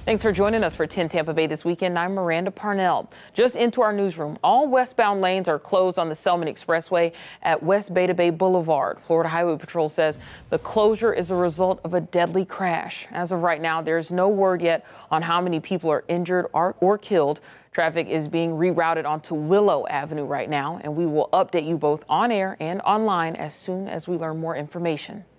Thanks for joining us for 10 Tampa Bay this weekend. I'm Miranda Parnell. Just into our newsroom, all westbound lanes are closed on the Selman Expressway at West Bay Boulevard. Florida Highway Patrol says the closure is a result of a deadly crash. As of right now, there's no word yet on how many people are injured or killed. Traffic is being rerouted onto Willow Avenue right now, and we will update you both on air and online as soon as we learn more information.